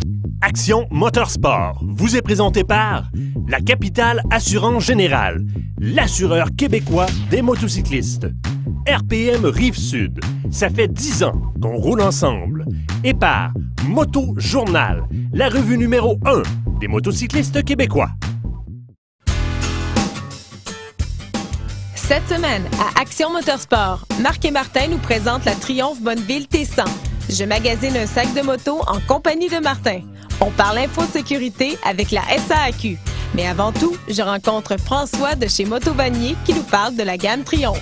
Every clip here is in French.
Action Motorsport vous est présenté par la Capitale Assurance Générale, l'assureur québécois des motocyclistes. RPM Rive-Sud, ça fait 10 ans qu'on roule ensemble. Et par Moto Journal, la revue numéro 1 des motocyclistes québécois. Cette semaine, à Action Motorsport, Marc et Martin nous présentent la Triumph Bonneville T100. Je magasine un sac de moto en compagnie de Martin. On parle infosécurité avec la SAAQ. Mais avant tout, je rencontre François de chez Moto Vanier qui nous parle de la gamme Triumph.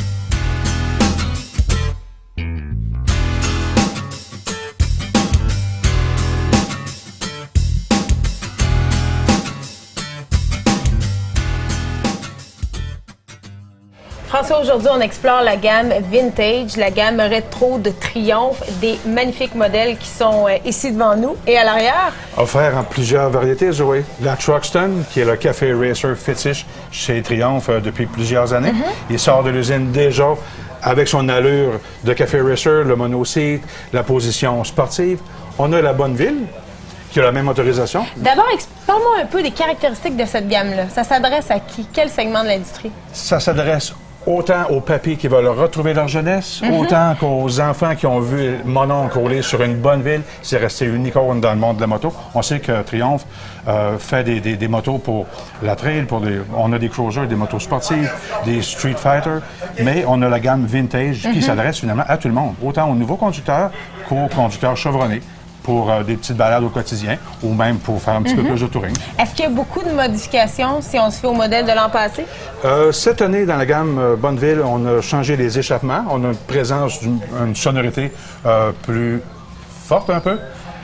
François, aujourd'hui, on explore la gamme vintage, la gamme rétro de Triumph, des magnifiques modèles qui sont ici devant nous. Et à l'arrière? Offert en plusieurs variétés, oui. La Truxton, qui est le Café Racer fétiche chez Triumph depuis plusieurs années. Il sort de l'usine déjà avec son allure de Café Racer, le monoseat, la position sportive. On a la Bonneville, qui a la même autorisation. D'abord, explique-moi un peu des caractéristiques de cette gamme-là. Ça s'adresse à qui? Quel segment de l'industrie? Ça s'adresse autant aux papis qui veulent retrouver leur jeunesse, autant qu'aux enfants qui ont vu mon oncle rouler sur une Bonneville. C'est resté une icône dans le monde de la moto. On sait que Triumph fait des motos pour la trail, on a des cruisers, des motos sportives, des street fighters, mais on a la gamme vintage qui s'adresse finalement à tout le monde, autant aux nouveaux conducteurs qu'aux conducteurs chevronnés, pour des petites balades au quotidien ou même pour faire un petit peu plus de touring. Est-ce qu'il y a beaucoup de modifications si on se fait au modèle de l'an passé? Cette année, dans la gamme Bonneville, on a changé les échappements. On a une présence d'une sonorité plus forte un peu.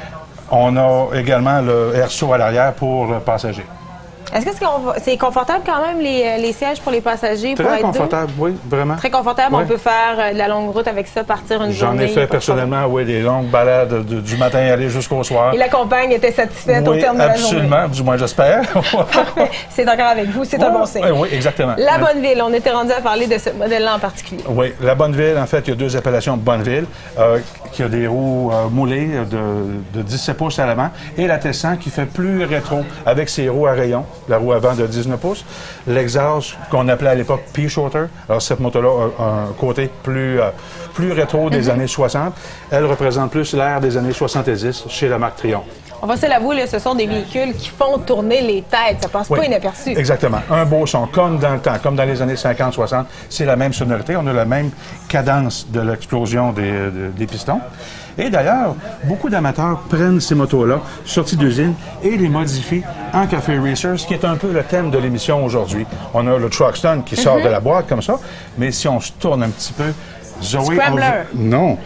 On a également le airsaut à l'arrière pour le passager. Est-ce que c'est confortable quand même, les sièges pour les passagers? Très confortable, oui, vraiment. Très confortable. Oui. On peut faire de la longue route avec ça, partir une journée. J'en ai fait personnellement, oui, des longues balades du matin aller jusqu'au soir. Et la compagne était satisfaite au terme de la journée? Absolument, du moins j'espère. Parfait. C'est encore avec vous, c'est un bon signe. Oui, exactement. La Bonneville, on était rendu à parler de ce modèle-là en particulier. Oui, la Bonneville, en fait, il y a deux appellations Bonneville, qui a des roues moulées de 17 pouces à l'avant, et la T100 qui fait plus rétro, avec ses roues à rayons, la roue avant de 19 pouces, l'exhaust qu'on appelait à l'époque P-Shorter. Alors, cette moto-là a un côté plus rétro des années 60. Elle représente plus l'ère des années 70 chez la marque Triumph. On va se l'avouer, ce sont des véhicules qui font tourner les têtes. Ça passe pas inaperçu. Exactement. Un beau son, comme dans le temps, comme dans les années 50-60. C'est la même sonorité. On a la même cadence de l'explosion des pistons. Et d'ailleurs, beaucoup d'amateurs prennent ces motos-là, sorties d'usine, et les modifient en Café Racer, ce qui est un peu le thème de l'émission aujourd'hui. On a le Truxton qui sort de la boîte comme ça, mais si on se tourne un petit peu, Zoé, non.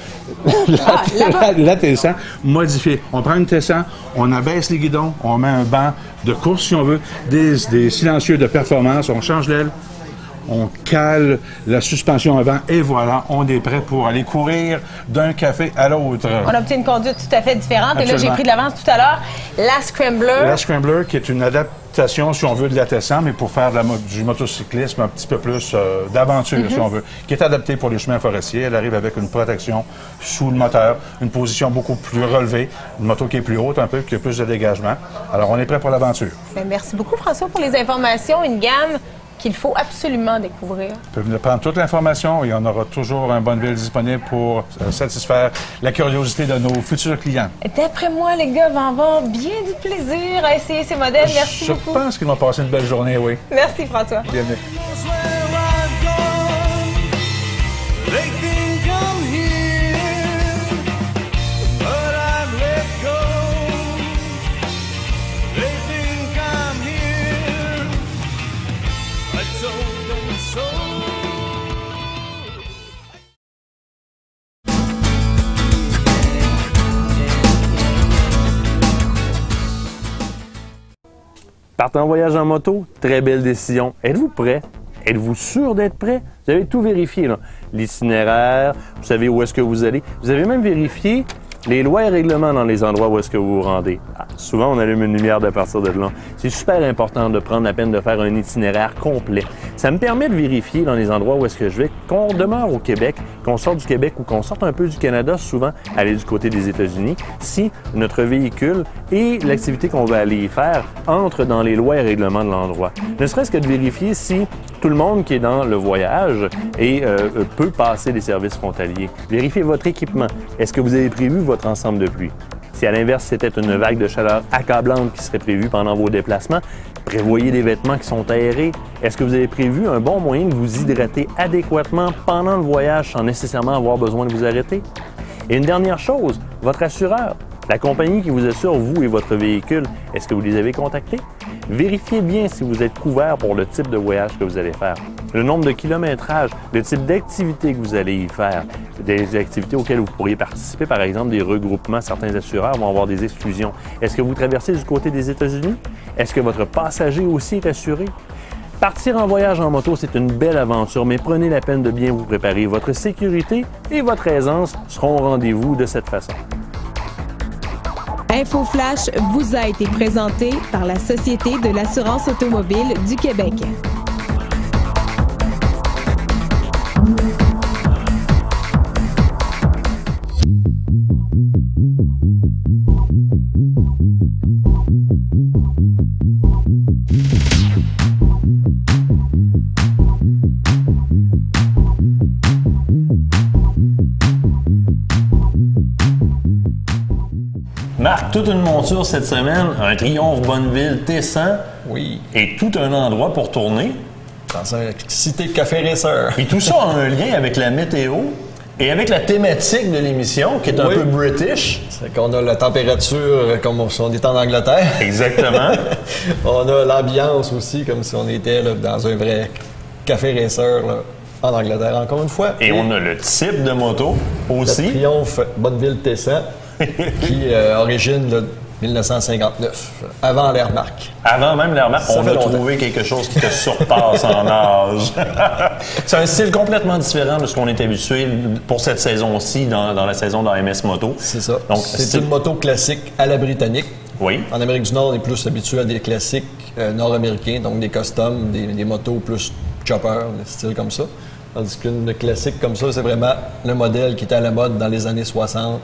La T100 modifiée. On prend une T100, on abaisse les guidons, on met un banc de course, si on veut, des silencieux de performance, on change l'aile, on cale la suspension avant et voilà, on est prêt pour aller courir d'un café à l'autre. On obtient une conduite tout à fait différente. Absolument. Et là, j'ai pris de l'avance tout à l'heure. La Scrambler. La Scrambler, qui est une adaptation, si on veut, de la T100, mais pour faire du motocyclisme un petit peu plus d'aventure, si on veut, qui est adaptée pour les chemins forestiers. Elle arrive avec une protection sous le moteur, une position beaucoup plus relevée, une moto qui est plus haute un peu, qui a plus de dégagement. Alors, on est prêt pour l'aventure. Bien, merci beaucoup, François, pour les informations. Une gamme qu'il faut absolument découvrir. Vous pouvez venir prendre toute l'information et on aura toujours un Bonneville disponible pour satisfaire la curiosité de nos futurs clients. D'après moi, les gars vont avoir bien du plaisir à essayer ces modèles. Merci beaucoup. Je pense qu'ils vont passer une belle journée, oui. Merci, François. Bienvenue. Partez en voyage en moto, très belle décision. Êtes-vous prêt? Êtes-vous sûr d'être prêt? Vous avez tout vérifié, là. L'itinéraire, vous savez où est-ce que vous allez. Vous avez même vérifié les lois et règlements dans les endroits où est-ce que vous vous rendez. Souvent, on allume une lumière de partir de là. C'est super important de prendre la peine de faire un itinéraire complet. Ça me permet de vérifier dans les endroits où est-ce que je vais, qu'on demeure au Québec, qu'on sorte du Québec ou qu'on sorte un peu du Canada, souvent aller du côté des États-Unis, si notre véhicule et l'activité qu'on va aller y faire entrent dans les lois et règlements de l'endroit. Ne serait-ce que de vérifier si tout le monde qui est dans le voyage peut passer des services frontaliers. Vérifiez votre équipement. Est-ce que vous avez prévu votre ensemble de pluie? Si à l'inverse, c'était une vague de chaleur accablante qui serait prévue pendant vos déplacements, prévoyez des vêtements qui sont aérés. Est-ce que vous avez prévu un bon moyen de vous hydrater adéquatement pendant le voyage sans nécessairement avoir besoin de vous arrêter? Et une dernière chose, votre assureur. La compagnie qui vous assure, vous et votre véhicule, est-ce que vous les avez contactés? Vérifiez bien si vous êtes couvert pour le type de voyage que vous allez faire. Le nombre de kilométrages, le type d'activité que vous allez y faire, des activités auxquelles vous pourriez participer, par exemple des regroupements, certains assureurs vont avoir des exclusions. Est-ce que vous traversez du côté des États-Unis? Est-ce que votre passager aussi est assuré? Partir en voyage en moto, c'est une belle aventure, mais prenez la peine de bien vous préparer. Votre sécurité et votre aisance seront au rendez-vous de cette façon. Info Flash vous a été présenté par la Société de l'assurance automobile du Québec. Marc, toute une monture cette semaine, un Triumph Bonneville T100 Oui, et tout un endroit pour tourner. dans un cité café racer. Et tout ça a un lien avec la météo et avec la thématique de l'émission qui est un Oui. peu british. C'est qu'on a la température comme si on était en Angleterre. Exactement. On a l'ambiance aussi comme si on était là, dans un vrai café racer là, en Angleterre, encore une fois. Et on a le type de moto le aussi. Triumph Bonneville T100 qui origine là, 1959, avant l'ère Marque. Avant même la remarque, Ça on fait a longtemps. trouvé quelque chose qui te surpasse en âge. C'est un style complètement différent de ce qu'on est habitué pour cette saison-ci, dans la saison d'AMS Moto. C'est ça. Donc, C'est une moto classique à la britannique. Oui. En Amérique du Nord, on est plus habitué à des classiques nord-américains, donc des customs, des motos plus chopper, des styles comme ça. Tandis qu'une classique comme ça, c'est vraiment le modèle qui était à la mode dans les années 60,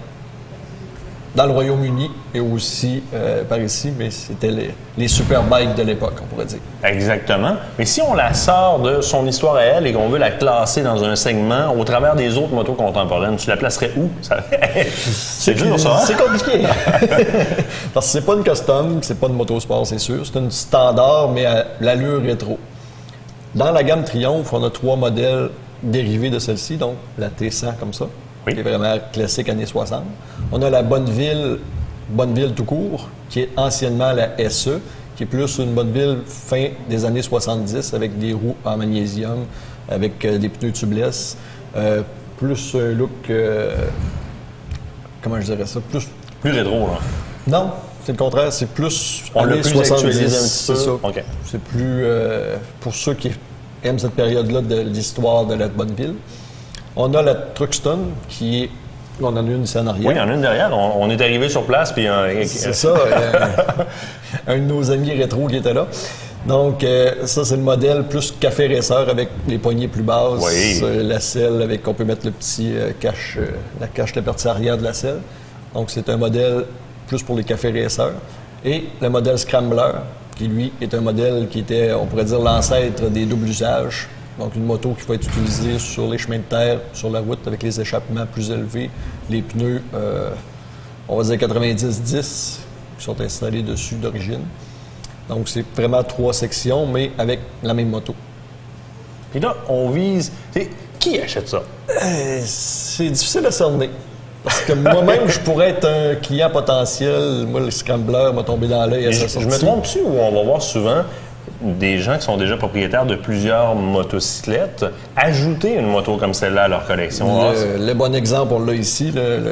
dans le Royaume-Uni et aussi par ici, mais c'était les superbikes de l'époque, on pourrait dire. Exactement. Mais si on la sort de son histoire à elle et qu'on veut la classer dans un segment au travers des autres motos contemporaines, tu la placerais où? C'est dur, ça, hein? C'est compliqué. Parce que c'est pas une custom, c'est pas une motosport, c'est sûr. C'est une standard, mais à l'allure rétro. Dans la gamme Triumph, on a 3 modèles dérivés de celle-ci, donc la T100 comme ça, Oui. qui est vraiment classique années 60. On a la Bonneville tout court, qui est anciennement la SE, qui est plus une Bonneville fin des années 70 avec des roues en magnésium, avec des pneus tubeless, plus un look, comment je dirais ça, Plus rétro, là. non, c'est le contraire, c'est plus On l'a années plus 70, actualisé un petit c'est peu. ça. OK. C'est plus pour ceux qui aiment cette période-là de l'histoire de la Bonneville. On a la Truxton qui est, on en a une ici en arrière. Oui, il y en a une derrière. On est arrivé sur place, puis C'est ça, un de nos amis rétro qui était là. Donc, ça, c'est le modèle plus café racer avec les poignées plus basses, Oui. la selle avec, on peut mettre le petit cache, la partie arrière de la selle. Donc, c'est un modèle plus pour les cafés racers. Et le modèle Scrambler, qui lui est un modèle qui était, on pourrait dire, l'ancêtre des doubles usages. Donc, une moto qui va être utilisée sur les chemins de terre, sur la route, avec les échappements plus élevés, les pneus, on va dire 90-10, qui sont installés dessus d'origine. Donc, c'est vraiment 3 sections, mais avec la même moto. Puis là, on vise... Qui achète ça? C'est difficile à cerner. Parce que moi-même, je pourrais être un client potentiel. Moi, le Scrambler m'a tombé dans l'œil à sa Je sortie. me trompe-tu ou on va voir souvent des gens qui sont déjà propriétaires de plusieurs motocyclettes ajouter une moto comme celle-là à leur collection? Le bon exemple, on l'a ici.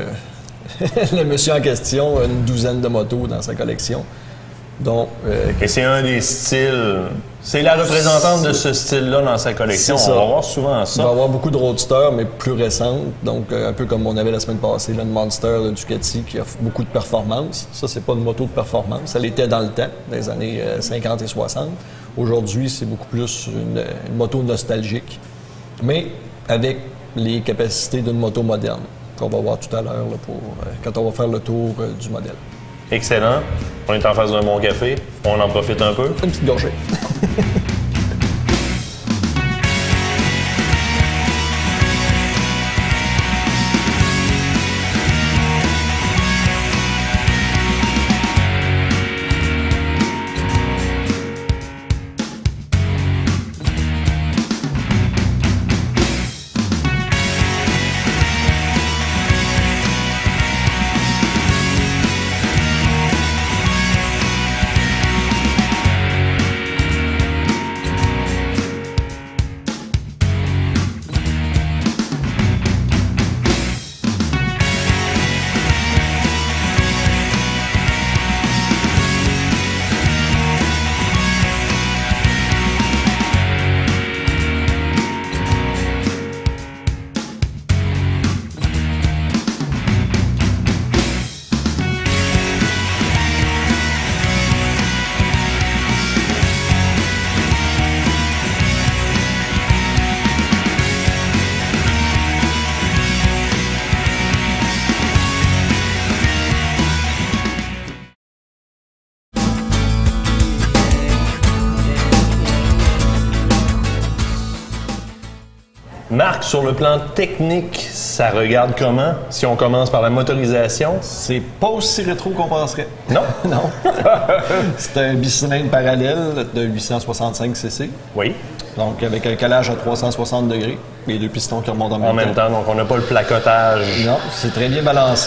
Le monsieur en question a une douzaine de motos dans sa collection. Donc, Et c'est un des styles... C'est la représentante de ce style-là dans sa collection. C'est On ça. va voir souvent il va y ça. avoir beaucoup de roadsters, mais plus récentes. Donc, un peu comme on avait la semaine passée, là, une Monster de Ducati qui offre beaucoup de performance. Ça, c'est pas une moto de performance. Elle était dans le temps, dans les années 50 et 60. Aujourd'hui, c'est beaucoup plus une moto nostalgique, mais avec les capacités d'une moto moderne, qu'on va voir tout à l'heure quand on va faire le tour du modèle. Excellent. On est en face d'un bon café. On en profite un peu. Une petite gorgée. Marc, sur le plan technique, ça regarde comment? Si on commence par la motorisation? C'est pas aussi rétro qu'on penserait. Non? Non. C'est un bicylindre parallèle de 865 cc. Oui. Donc, avec un calage à 360 degrés, les deux pistons qui remontent En même temps, donc on n'a pas le placotage. Non, c'est très bien balancé.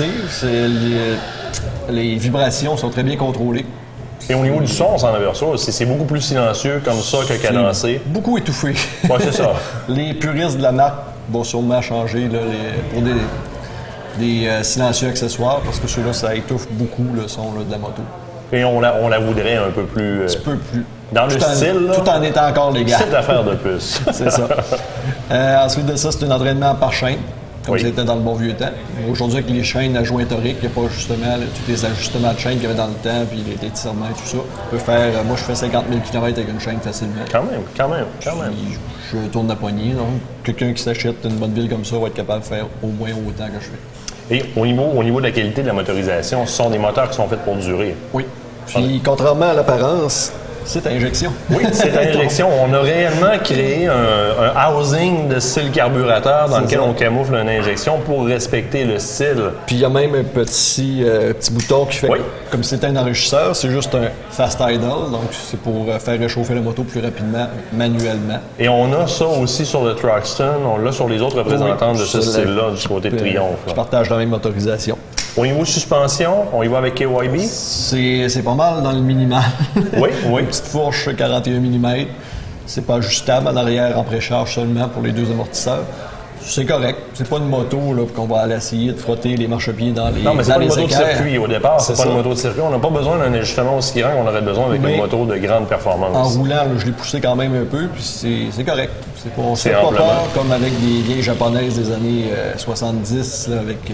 Les vibrations sont très bien contrôlées. Et au niveau du son, on s'en aperçoit aussi. C'est beaucoup plus silencieux comme ça que cadencé. Beaucoup étouffé. Oui, c'est ça. Les puristes de la marque vont sûrement changer là, pour des silencieux accessoires parce que ceux-là, ça étouffe beaucoup le son là, de la moto. Et on la voudrait un peu plus... Un petit peu plus. Dans le style, là, tout en étant encore légal. C'est affaire de plus. C'est ça. Ensuite de ça, c'est un entraînement par chaîne, comme c'était dans le bon vieux temps. Aujourd'hui, avec les chaînes à joint torique, il n'y a pas justement tous les ajustements de chaîne qu'il y avait dans le temps, puis les étirements et tout ça. On peut faire, moi, je fais 50 000 km avec une chaîne facilement. Quand même. Puis, je tourne la poignée, donc quelqu'un qui s'achète une bonne ville comme ça va être capable de faire au moins autant que je fais. Et au niveau de la qualité de la motorisation, ce sont des moteurs qui sont faits pour durer. Oui. Puis, contrairement à l'apparence, c'est injection. Oui, c'est injection. On a réellement créé un housing de style carburateur dans lequel on camoufle une injection pour respecter le style. Puis il y a même un petit bouton qui fait comme si c'était un enrichisseur. C'est juste un fast idle, donc c'est pour faire réchauffer la moto plus rapidement, manuellement. Et on a ça aussi sur le Thruxton. On l'a sur les autres représentants de ce style-là du côté de Triumph. Qui partagent la même motorisation. Au niveau suspension, on y va avec KYB? C'est pas mal dans le minimal. Oui. Une petite fourche 41 mm. C'est pas ajustable en arrière en précharge seulement pour les deux amortisseurs. C'est correct. C'est pas une moto là, qu'on va aller essayer de frotter les marchepieds dans les. Non, mais c'est pas une moto de circuit au départ. C'est pas ça. une moto de circuit. On n'a pas besoin d'un ajustement aussi grand qu'on aurait besoin avec une moto de grande performance. En roulant, là, je l'ai poussé quand même un peu, puis c'est correct. On se fait pas amplement peur comme avec des vieilles japonaises des années 70 là, avec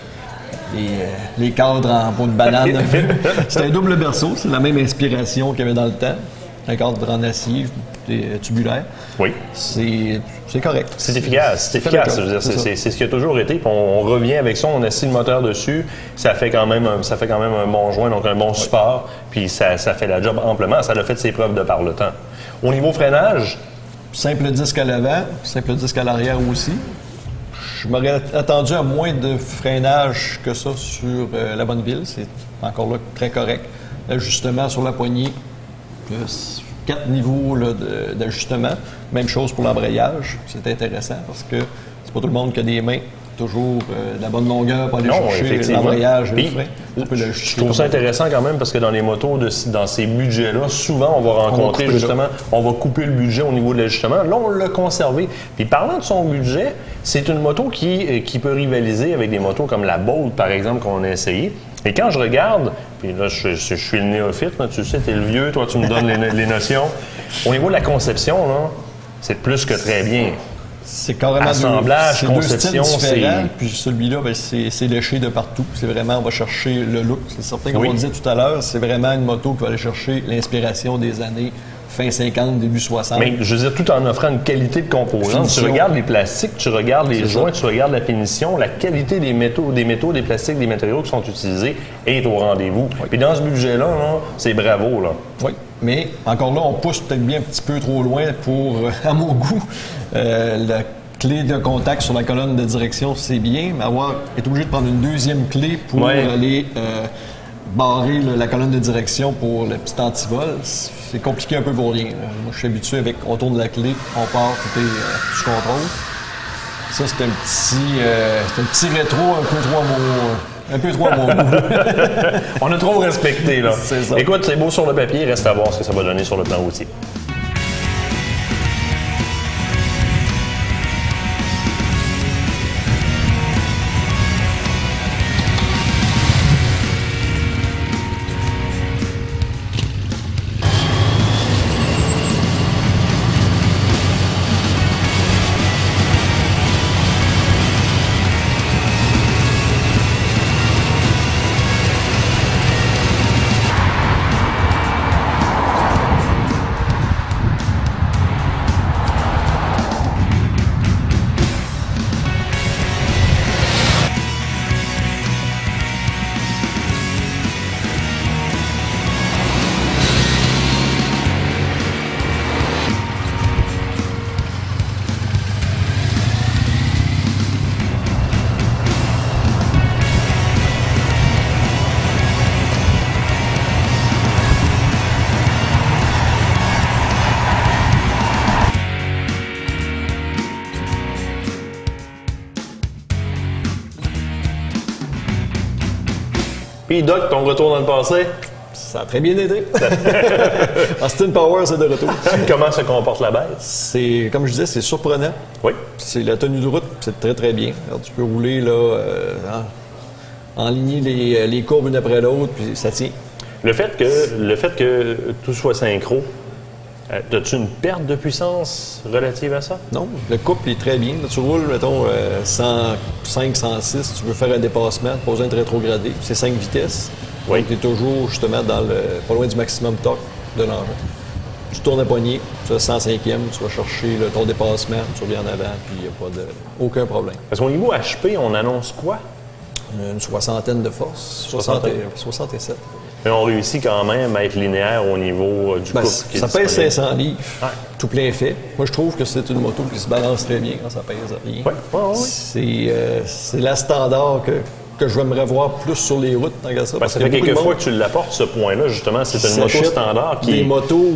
les cadres en peau de banane. C'est un double berceau. C'est la même inspiration qu'il y avait dans le temps. Un cadre en acier tubulaire. Oui. C'est correct. C'est efficace. C'est efficace. Je veux dire, c'est ce qui a toujours été. Puis on revient avec ça, on assis le moteur dessus. Ça fait quand même un bon joint, donc un bon support. Puis ça fait la job amplement. Ça a fait ses preuves de par le temps. Au niveau freinage? Simple disque à l'avant, simple disque à l'arrière aussi. Je m'aurais attendu à moins de freinage que ça sur la Bonneville. C'est encore là très correct. L'ajustement sur la poignée, 4 niveaux d'ajustement. Même chose pour l'embrayage. C'est intéressant parce que c'est pas tout le monde qui a des mains toujours de la bonne longueur pour aller chercher l'embrayage et le frein. Je trouve ça intéressant quand même parce que dans les motos, dans ces budgets-là, souvent on va rencontrer on va couper le budget au niveau de l'ajustement. Là, on l'a conservé. Puis parlant de son budget, c'est une moto qui peut rivaliser avec des motos comme la Bolt, par exemple, qu'on a essayé. Et quand je regarde, puis là, je suis le néophyte, là, tu sais, t'es le vieux, toi, tu me donnes les notions. Au niveau de la conception, là, c'est plus que très bien. C'est carrément assemblage, conception, c'est puis celui-là, ben, c'est léché de partout. C'est vraiment, on va chercher le look. C'est certain, comme on disait tout à l'heure, c'est vraiment une moto qui va aller chercher l'inspiration des années fin 50, début 60. Mais je veux dire, tout en offrant une qualité de composante. Finition. Tu regardes les plastiques, tu regardes les C'est joints, ça. tu regardes la finition, la qualité des métaux, des plastiques, des matériaux qui sont utilisés est au rendez-vous. Puis dans ce budget-là, là, c'est bravo, là. Oui, mais encore là, on pousse peut-être bien un petit peu trop loin pour, à mon goût, la clé de contact sur la colonne de direction, c'est bien, mais être obligé de prendre une deuxième clé pour aller barrer la colonne de direction pour le petit antivol, c'est compliqué un peu pour rien. Moi, je suis habitué avec, on tourne la clé, on part, tout est sous contrôle. Ça, c'est un petit rétro un peu trop à mon goût. On a trop respecté, là. C'est ça. Écoute, c'est beau sur le papier, reste à voir ce que ça va donner sur le plan routier. Puis Doc, ton retour dans le passé, Ça a très bien été. Austin Powers est de retour. comment se comporte la bête? C'est, comme je disais, c'est surprenant. Oui. C'est la tenue de route, c'est très très bien. Alors, tu peux rouler là, enligner les courbes une après l'autre, puis ça tient. Le fait que tout soit synchro, as-tu une perte de puissance relative à ça? Non, le couple est très bien. Là, tu roules, mettons, 105, 106, tu veux faire un dépassement, pas besoin de rétrograder. C'est 5 vitesses. Oui. Donc, tu es toujours justement pas loin du maximum torque de l'engin. Tu tournes à poignée, tu as 105e, tu vas chercher ton dépassement, tu reviens en avant, puis il n'y a pas aucun problème. Parce qu'au niveau HP, on annonce quoi? Une soixantaine de force, 67. Mais on réussit quand même à être linéaire au niveau du Ben, couple qui est ça pèse disponible. 500 livres, Ouais. tout plein fait. Moi, je trouve que c'est une moto qui se balance très bien quand ça pèse rien. Ouais. C'est la standard que je vais me revoir plus sur les routes tant qu'à ça. Parce que qu'il y a beaucoup de quelquefois monde que tu l'apportes, ce point-là, justement, c'est une moto s'achète standard qui... Des motos,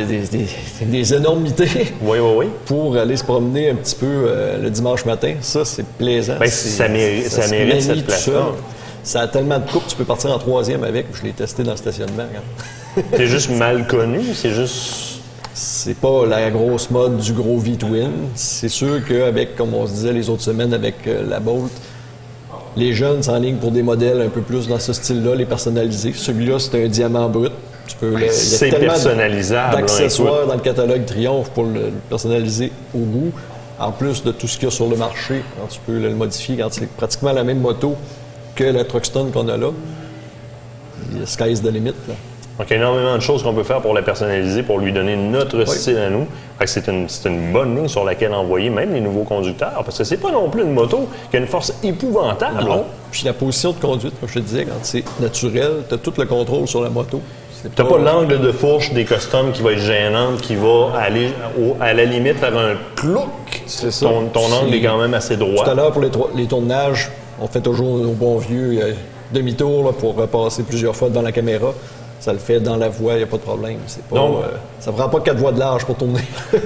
des énormités Oui. pour aller se promener un petit peu le dimanche matin. Ça, c'est plaisant. Ben, ça mérite se cette manie tout plateforme. seul. Ça a tellement de coupe, tu peux partir en troisième avec. Je l'ai testé dans le stationnement. Regarde. C'est juste mal connu, c'est juste... C'est pas la grosse mode du gros V-Twin. C'est sûr qu'avec, comme on se disait les autres semaines avec la Bolt, les jeunes s'enlignent pour des modèles un peu plus dans ce style-là, les personnalisés. Celui-là, c'est un diamant brut. Tu peux, il y a c'est tellement personnalisable. d'accessoires dans le catalogue Triumph pour le personnaliser au goût. En plus de tout ce qu'il y a sur le marché, quand tu peux le modifier, quand c'est pratiquement la même moto que la Truckstone qu'on a là. Sky's the limit. Là. Donc, il y a énormément de choses qu'on peut faire pour la personnaliser, pour lui donner notre style à nous. Fait que c'est une bonne ligne sur laquelle envoyer même les nouveaux conducteurs, parce que c'est pas non plus une moto qui a une force épouvantable. Non. Puis la position de conduite, comme je te disais, quand c'est naturel, tu as tout le contrôle sur la moto. T'as pas l'angle de fourche des customs qui va être gênante, qui va aller à la limite faire un clouc. C'est ça. Ton angle est quand même assez droit. Tout à l'heure, pour les tournages, on fait toujours nos bons vieux demi-tour là, pour repasser plusieurs fois devant la caméra. Ça le fait dans la voie, il n'y a pas de problème. C'est pas, ça prend pas 4 voies de large pour tourner.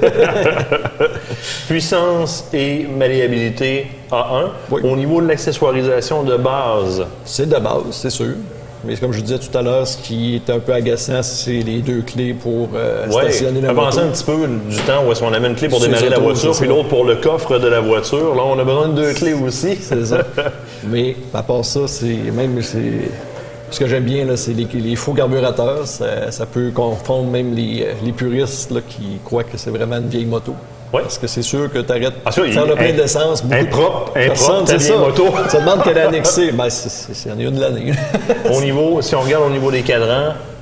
Puissance et malléabilité A1. Oui. Au niveau de l'accessoirisation de base, C'est de base, c'est sûr. Mais comme je disais tout à l'heure, ce qui est un peu agaçant, c'est les 2 clés pour stationner la on a moto. pensé un petit peu du temps où est-ce qu'on avait une clé pour Sur démarrer les la autos, voiture, c'est puis ça. l'autre pour le coffre de la voiture. Là, on a besoin de 2 clés aussi. C'est ça. Mais à part ça, ce que j'aime bien, là, c'est les faux carburateurs. Ça peut confondre même les puristes là, qui croient que c'est vraiment une vieille moto. Ouais. Parce que c'est sûr que tu arrêtes ça, de faire le plein d'essence. impropre, Personne, ta c'est vieille ça. moto. Ça demande qu'elle est annexée. Ben, c'est en est une de l'année. Si on regarde au niveau des cadrans,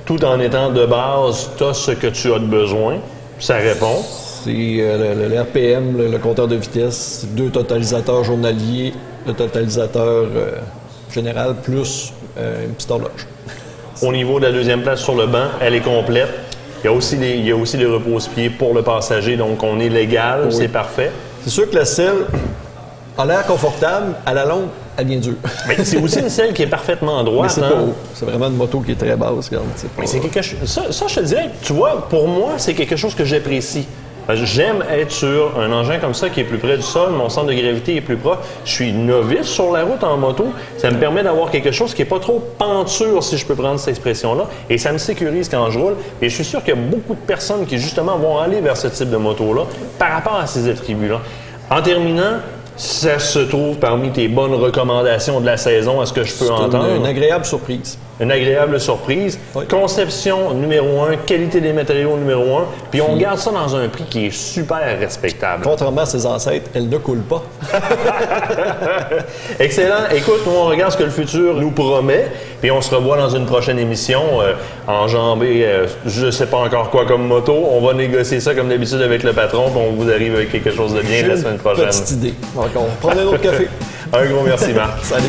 tout en étant de base, tu as ce que tu as de besoin, ça répond. C'est le RPM, le compteur de vitesse, 2 totalisateurs journaliers, le totalisateur général, plus une petite horloge. Au niveau de la deuxième place sur le banc, elle est complète. Il y a aussi les repose-pieds pour le passager, donc on est légal, oui. C'est parfait. C'est sûr que la selle a l'air confortable, à la longue, elle devient dure. Mais c'est aussi une selle qui est parfaitement droite. Mais c'est pas haut. C'est vraiment une moto qui est très basse. Mais c'est quelque chose. Ça, je te dirais, tu vois, pour moi, c'est quelque chose que j'apprécie. J'aime être sur un engin comme ça qui est plus près du sol, mon centre de gravité est plus proche. Je suis novice sur la route en moto. Ça me permet d'avoir quelque chose qui n'est pas trop penture, si je peux prendre cette expression-là, et ça me sécurise quand je roule. Et je suis sûr qu'il y a beaucoup de personnes qui, justement, vont aller vers ce type de moto-là par rapport à ces attributs-là. En terminant, ça se trouve parmi tes bonnes recommandations de la saison, à ce que je peux entendre. Une agréable surprise. Une agréable surprise. Oui. Conception numéro 1, qualité des matériaux numéro 1, puis on garde ça dans un prix qui est super respectable. Contrairement à ses ancêtres, elle ne coule pas. Excellent. Écoute, on regarde ce que le futur nous promet, puis on se revoit dans une prochaine émission. Enjamber, je ne sais pas encore quoi comme moto. On va négocier ça comme d'habitude avec le patron, puis on vous arrive avec quelque chose de bien la semaine prochaine. Petite idée. Donc, on prend un autre café. Un gros merci, Marc. Salut.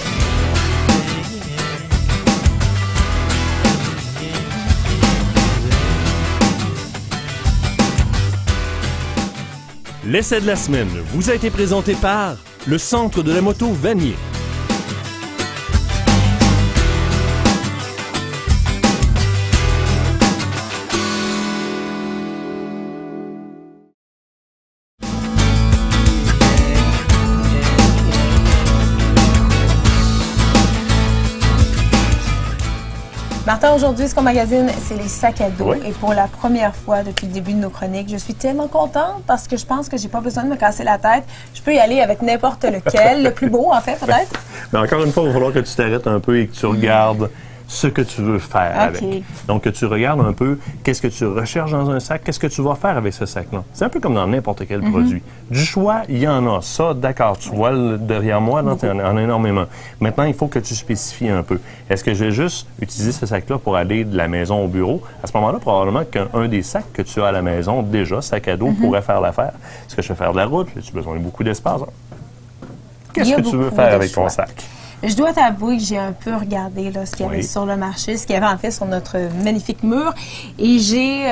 L'essai de la semaine vous a été présenté par le Centre de la moto Vanier. Martin, aujourd'hui, ce qu'on magasine, c'est les sacs à dos. Oui. Et pour la première fois depuis le début de nos chroniques, je suis tellement contente parce que je pense que j'ai pas besoin de me casser la tête. Je peux y aller avec n'importe lequel, le plus beau, en fait, peut-être. Mais encore une fois, il va falloir que tu t'arrêtes un peu et que tu regardes ce que tu veux faire avec. Donc, que tu regardes un peu qu'est-ce que tu recherches dans un sac, qu'est-ce que tu vas faire avec ce sac-là. C'est un peu comme dans n'importe quel produit. Du choix, il y en a. Ça, d'accord, tu vois derrière moi, il y en a énormément. Maintenant, il faut que tu spécifies un peu. Est-ce que je vais juste utiliser ce sac-là pour aller de la maison au bureau? À ce moment-là, probablement qu'un des sacs que tu as à la maison, déjà, sac à dos, pourrait faire l'affaire. Est-ce que je vais faire de la route? As-tu besoin de beaucoup d'espace? Qu'est-ce que tu veux faire avec ton sac? Je dois t'avouer que j'ai un peu regardé là, ce qu'il y avait sur le marché, ce qu'il y avait en fait sur notre magnifique mur. Et j'ai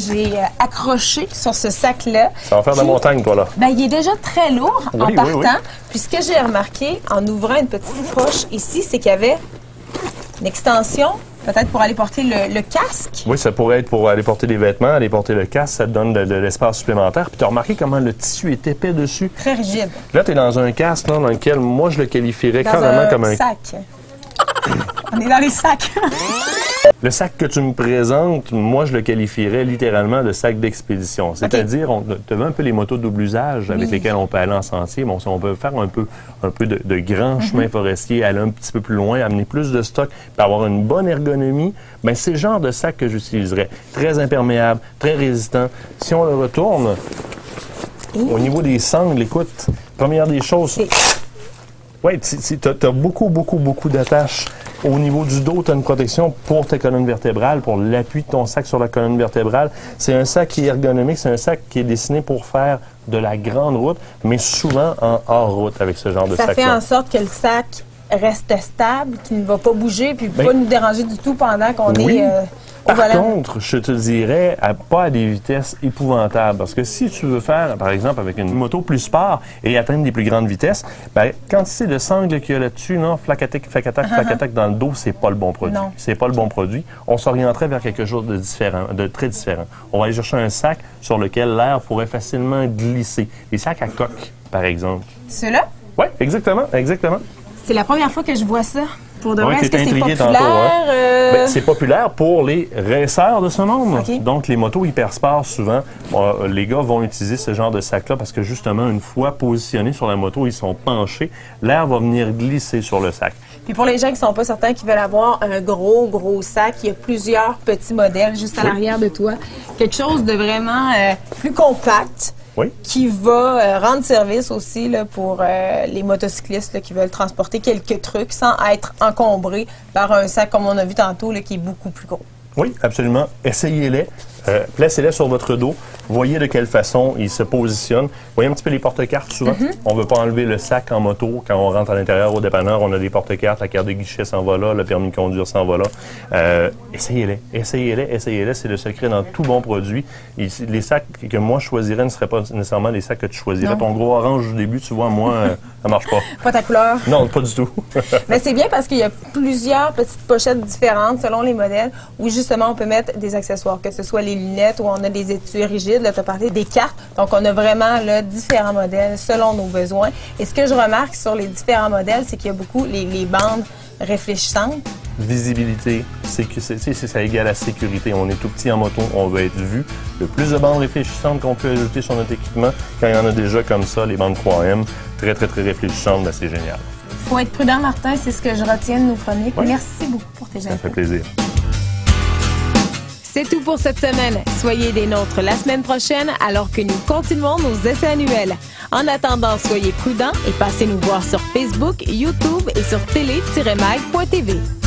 accroché sur ce sac-là. Ça va faire de la montagne, toi, là. Ben, il est déjà très lourd en partant. Puis ce que j'ai remarqué en ouvrant une petite poche ici, c'est qu'il y avait une extension, peut-être pour aller porter le casque. Oui, ça pourrait être pour aller porter des vêtements, aller porter le casque, ça te donne de l'espace supplémentaire. Puis tu as remarqué comment le tissu est épais dessus? Très rigide. Là, tu es dans un casque là, dans lequel moi, je le qualifierais carrément comme un sac. On est dans les sacs. Le sac que tu me présentes, moi, je le qualifierais littéralement de sac d'expédition. C'est-à-dire, tu as un peu les motos de double usage avec lesquelles on peut aller en sentier. Bon, on peut faire un peu de grands chemins forestiers, aller un petit peu plus loin, amener plus de stock, puis avoir une bonne ergonomie. Bien, c'est le genre de sac que j'utiliserais. Très imperméable, très résistant. Si on le retourne, au niveau des sangles, écoute, première des choses... Oui, tu as beaucoup d'attaches. Au niveau du dos, tu as une protection pour ta colonne vertébrale, pour l'appui de ton sac sur la colonne vertébrale. C'est un sac qui est ergonomique, c'est un sac qui est destiné pour faire de la grande route, mais souvent en hors-route avec ce genre de sac-là. Ça fait en sorte que le sac reste stable, qu'il ne va pas bouger, puis pas nous déranger du tout pendant qu'on est... Par contre, je te dirais, pas à des vitesses épouvantables. Parce que si tu veux faire, par exemple, avec une moto plus sport et atteindre des plus grandes vitesses, bien, quantité de sangle qu'il y a là-dessus, flac-attaque dans le dos, c'est pas le bon produit. C'est pas le bon produit. On s'orienterait vers quelque chose de différent, de très différent. On va aller chercher un sac sur lequel l'air pourrait facilement glisser. Les sacs à coque, par exemple. Ceux-là? Oui, exactement. C'est la première fois que je vois ça. Pour de vrai, est-ce que c'est populaire? Tantôt, hein? C'est populaire pour les racers de ce monde. Donc, les motos hypersport, souvent, les gars vont utiliser ce genre de sac-là parce que, justement, une fois positionnés sur la moto, ils sont penchés. L'air va venir glisser sur le sac. Puis pour les gens qui ne sont pas certains, qui veulent avoir un gros sac, il y a plusieurs petits modèles juste à l'arrière de toi. Quelque chose de vraiment plus compact. Qui va rendre service aussi là, pour les motocyclistes là, qui veulent transporter quelques trucs sans être encombrés par un sac, comme on a vu tantôt, là, qui est beaucoup plus gros. Oui, absolument. Essayez-les. Placez-les sur votre dos. Voyez de quelle façon ils se positionnent. Voyez un petit peu les porte-cartes souvent. On ne veut pas enlever le sac en moto. Quand on rentre à l'intérieur au dépanneur, on a des porte-cartes, la carte de guichet s'en va là, le permis de conduire s'en va là. Essayez-les. Essayez-les. Essayez-les. C'est le secret dans tout bon produit. Les sacs que moi je choisirais ne seraient pas nécessairement les sacs que tu choisirais. Non. Ton gros orange au début, tu vois, moi, ça marche pas. Pas ta couleur. Non, pas du tout. Mais c'est bien parce qu'il y a plusieurs petites pochettes différentes selon les modèles où justement on peut mettre des accessoires, que ce soit les lunettes ou on a des étuis rigides. Là, tu as parlé des cartes. Donc, on a vraiment là, différents modèles selon nos besoins. Et ce que je remarque sur les différents modèles, c'est qu'il y a beaucoup les bandes réfléchissantes. Visibilité, ça égale à sécurité. On est tout petit en moto, on veut être vu. Le plus de bandes réfléchissantes qu'on peut ajouter sur notre équipement, quand il y en a déjà comme ça, les bandes 3M, très, très, très réfléchissantes, ben, c'est génial. Il faut être prudent, Martin, c'est ce que je retiens de nos chroniques. Oui. Merci beaucoup pour tes infos. Ça fait plaisir. C'est tout pour cette semaine. Soyez des nôtres la semaine prochaine alors que nous continuons nos essais annuels. En attendant, soyez prudents et passez nous voir sur Facebook, YouTube et sur télé-mag.tv.